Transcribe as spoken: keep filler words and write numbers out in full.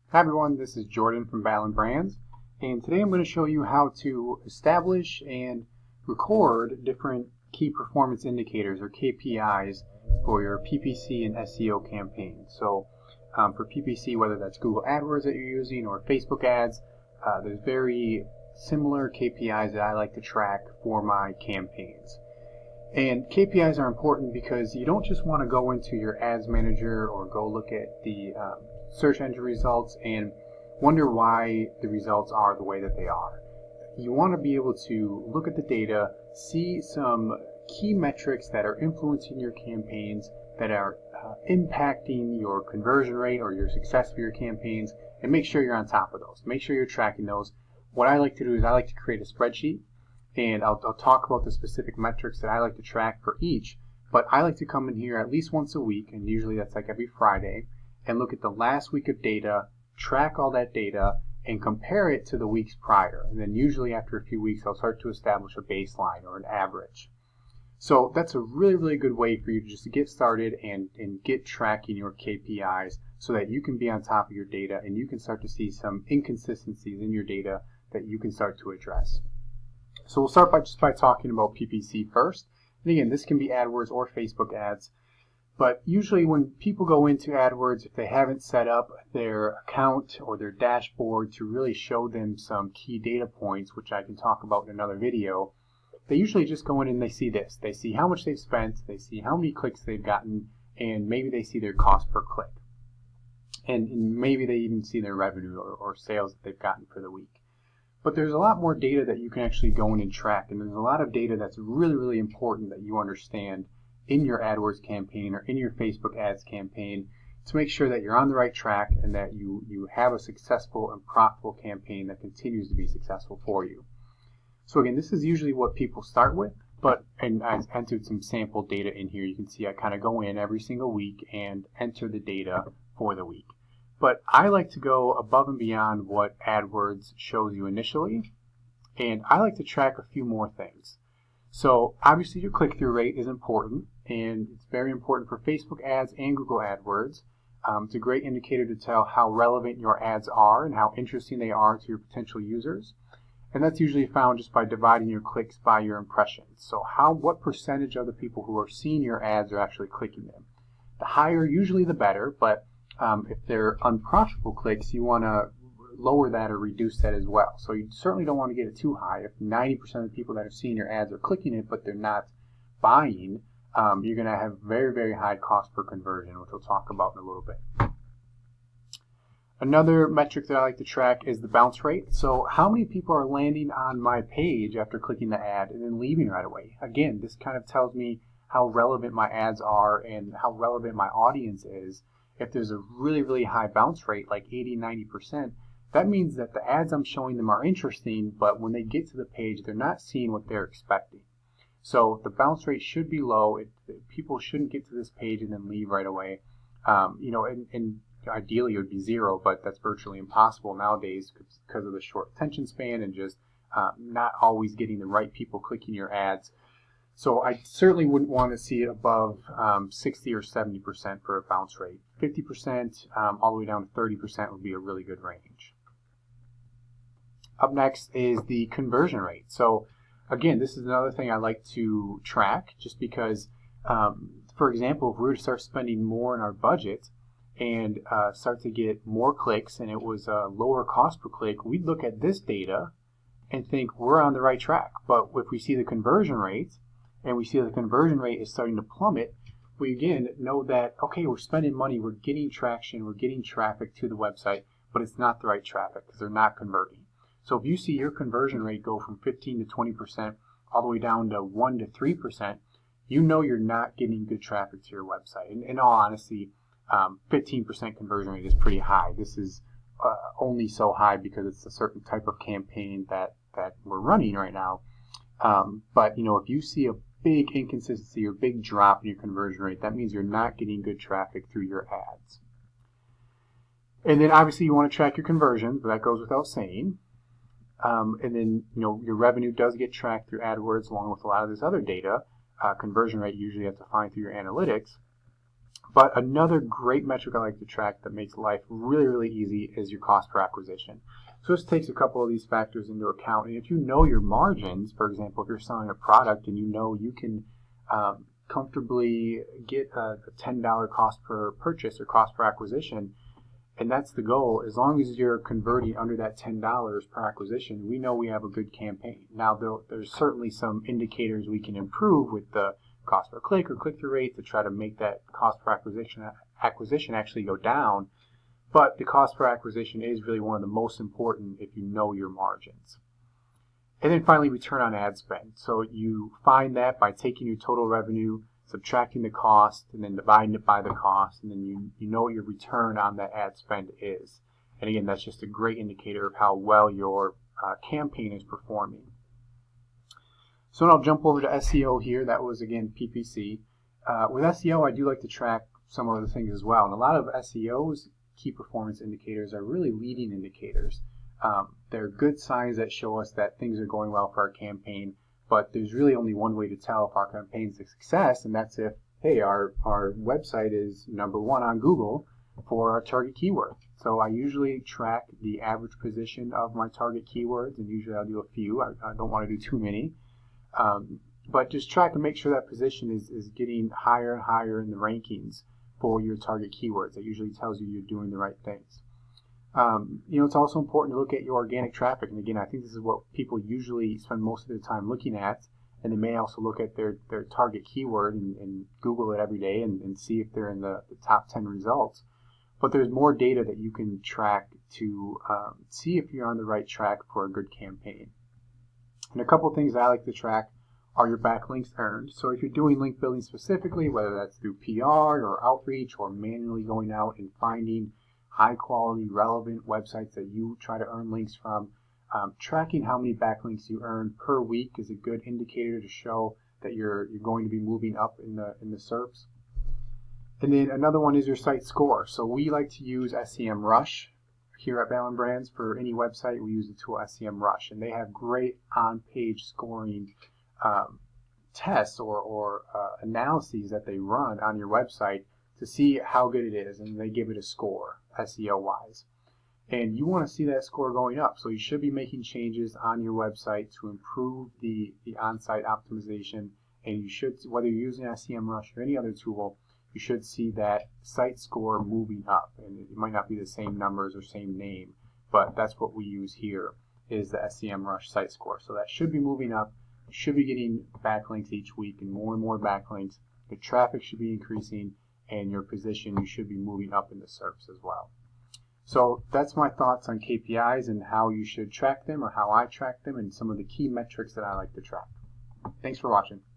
Hi everyone, this is Jordan from Ballen Brands, and today I'm going to show you how to establish and record different key performance indicators or K P Is for your P P C and S E O campaigns. So um, for P P C, whether that's Google AdWords that you're using or Facebook ads, uh, there's very similar K P Is that I like to track for my campaigns. And K P Is are important because you don't just want to go into your ads manager or go look at the um, search engine results and wonder why the results are the way that they are. You want to be able to look at the data, see some key metrics that are influencing your campaigns, that are uh, impacting your conversion rate or your success of your campaigns, and make sure you're on top of those. Make sure you're tracking those. What I like to do is I like to create a spreadsheet, and I'll, I'll talk about the specific metrics that I like to track for each, but I like to come in here at least once a week, and usually that's like every Friday, and look at the last week of data, track all that data, and compare it to the weeks prior. And then usually after a few weeks, I'll start to establish a baseline or an average. So that's a really, really good way for you to just get started and, and get tracking your K P Is so that you can be on top of your data and you can start to see some inconsistencies in your data that you can start to address. So we'll start by just by talking about P P C first. And again, this can be AdWords or Facebook ads. But usually when people go into AdWords, if they haven't set up their account or their dashboard to really show them some key data points, which I can talk about in another video, they usually just go in and they see this. They see how much they've spent, they see how many clicks they've gotten, and maybe they see their cost per click. And, and maybe they even see their revenue or, or sales that they've gotten for the week. But there's a lot more data that you can actually go in and track, and there's a lot of data that's really, really important that you understand in your AdWords campaign or in your Facebook ads campaign to make sure that you're on the right track and that you, you have a successful and profitable campaign that continues to be successful for you. So again, this is usually what people start with, but and I entered some sample data in here. You can see I kind of go in every single week and enter the data for the week. But I like to go above and beyond what AdWords shows you initially, and I like to track a few more things. So obviously your click-through rate is important, and it's very important for Facebook ads and Google AdWords. Um, it's a great indicator to tell how relevant your ads are and how interesting they are to your potential users. And that's usually found just by dividing your clicks by your impressions. So how, what percentage of the people who are seeing your ads are actually clicking them? The higher, usually the better, but um, if they're unprofitable clicks, you want to lower that or reduce that as well. So you certainly don't want to get it too high. If ninety percent of the people that are seeing your ads are clicking it, but they're not buying, um, you're going to have very, very high cost per conversion, which we'll talk about in a little bit. Another metric that I like to track is the bounce rate. So how many people are landing on my page after clicking the ad and then leaving right away? Again, this kind of tells me how relevant my ads are and how relevant my audience is. If there's a really, really high bounce rate, like eighty, ninety percent, that means that the ads I'm showing them are interesting, but when they get to the page, they're not seeing what they're expecting. So the bounce rate should be low. It, people shouldn't get to this page and then leave right away. Um, you know, and, and ideally it would be zero, but that's virtually impossible nowadays because of the short attention span and just uh, not always getting the right people clicking your ads. So I certainly wouldn't want to see it above um, sixty or seventy percent for a bounce rate. fifty percent um, all the way down to thirty percent would be a really good range. Up next is the conversion rate. So again, this is another thing I like to track just because, um, for example, if we were to start spending more in our budget and uh, start to get more clicks and it was a lower cost per click, we'd look at this data and think we're on the right track. But if we see the conversion rate and we see the conversion rate is starting to plummet, we again know that, okay, we're spending money, we're getting traction, we're getting traffic to the website, but it's not the right traffic because they're not converting. So if you see your conversion rate go from fifteen to twenty percent all the way down to one to three percent, you know you're not getting good traffic to your website. And in all honesty, um, fifteen percent conversion rate is pretty high. This is uh, only so high because it's a certain type of campaign that, that we're running right now. Um, but you know, if you see a big inconsistency or big drop in your conversion rate, that means you're not getting good traffic through your ads. And then obviously you want to track your conversions, but that goes without saying. Um, and then, you know, your revenue does get tracked through AdWords along with a lot of this other data. Uh, conversion rate usually you have to find through your analytics. But another great metric I like to track that makes life really, really easy is your cost per acquisition. So this takes a couple of these factors into account. And if you know your margins, for example, if you're selling a product and you know you can um, comfortably get a, a ten dollar cost per purchase or cost per acquisition, and that's the goal, as long as you're converting under that ten dollars per acquisition, we know we have a good campaign. Now, there, there's certainly some indicators we can improve with the cost per click or click-through rate to try to make that cost per acquisition acquisition actually go down. But the cost per acquisition is really one of the most important if you know your margins. And then finally, return on ad spend. So you find that by taking your total revenue, subtracting the cost, and then dividing it by the cost, and then you, you know what your return on that ad spend is. And again, that's just a great indicator of how well your uh, campaign is performing. So now I'll jump over to S E O here. That was, again, P P C. Uh, with S E O, I do like to track some other things as well. And a lot of S E O's key performance indicators are really leading indicators. Um, they're good signs that show us that things are going well for our campaign, but there's really only one way to tell if our campaign's a success, and that's if, hey, our, our website is number one on Google for our target keyword. So I usually track the average position of my target keywords, and usually I'll do a few. I, I don't want to do too many. Um, but just track and make sure that position is, is getting higher and higher in the rankings for your target keywords. That usually tells you you're doing the right things. Um, you know, it's also important to look at your organic traffic. And again, I think this is what people usually spend most of their time looking at. And they may also look at their, their target keyword and, and Google it every day and, and see if they're in the, the top ten results. But there's more data that you can track to um, see if you're on the right track for a good campaign. And a couple things I like to track are your backlinks earned. So if you're doing link building specifically, whether that's through P R or outreach or manually going out and finding high quality, relevant websites that you try to earn links from, um, tracking how many backlinks you earn per week is a good indicator to show that you're you're going to be moving up in the in the S E R Ps. And then another one is your site score. So we like to use SEMrush here at Ballen Brands. For any website, we use the tool SEMrush, and they have great on-page scoring um, tests or, or uh, analyses that they run on your website to see how good it is, and they give it a score, S E O-wise. And you want to see that score going up, so you should be making changes on your website to improve the, the on-site optimization, and you should, whether you're using SEMrush or any other tool, you should see that site score moving up. And it might not be the same numbers or same name, but that's what we use here is the SEMrush site score. So that should be moving up. You should be getting backlinks each week and more and more backlinks. The traffic should be increasing, and your position, you should be moving up in the S E R Ps as well. So that's my thoughts on K P Is and how you should track them or how I track them and some of the key metrics that I like to track. Thanks for watching.